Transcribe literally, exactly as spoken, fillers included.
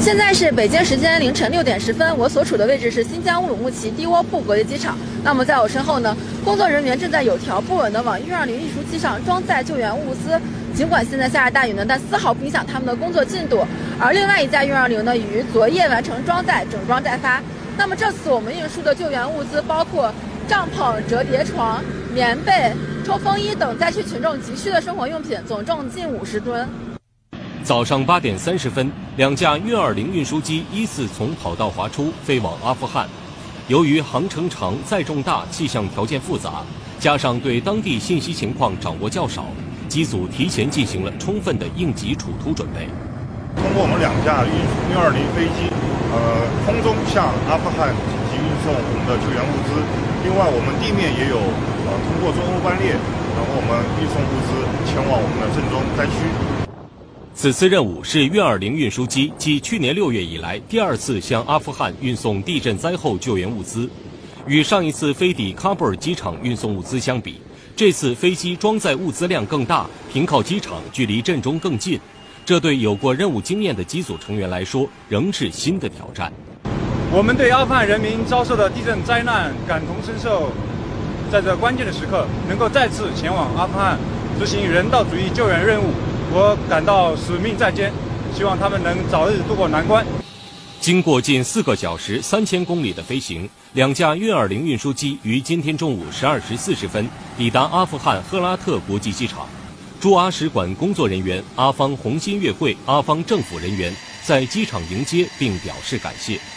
现在是北京时间凌晨六点十分，我所处的位置是新疆乌鲁木齐低窝铺国际机场。那么在我身后呢，工作人员正在有条不紊地往运二零运输机上装载救援物资。尽管现在下着大雨呢，但丝毫不影响他们的工作进度。而另外一架运二零呢，已于昨夜完成装载，整装待发。那么这次我们运输的救援物资包括帐篷、折叠床、棉被、抽风衣等灾区群众急需的生活用品，总重近五十吨。 早上八点三十分，两架运二零运输机依次从跑道滑出，飞往阿富汗。由于航程长、载重大、气象条件复杂，加上对当地信息情况掌握较少，机组提前进行了充分的应急处突准备。 通过我们两架运运二零飞机，呃，空中向阿富汗紧急运送我们的救援物资。另外，我们地面也有呃通过中欧班列，然后我们运送物资前往我们的震中灾区。 此次任务是运二零运输机继去年六月以来第二次向阿富汗运送地震灾后救援物资。与上一次飞抵喀布尔机场运送物资相比，这次飞机装载物资量更大，停靠机场距离震中更近。这对有过任务经验的机组成员来说，仍是新的挑战。 我们对阿富汗人民遭受的地震灾难感同身受，在这关键的时刻，能够再次前往阿富汗执行人道主义救援任务，我感到使命在肩，希望他们能早日渡过难关。 经过近四个小时、三千公里的飞行，两架运二零运输机于今天中午十二时四十分抵达阿富汗赫拉特国际机场。驻阿使馆工作人员、阿方红新月会、阿方政府人员在机场迎接并表示感谢。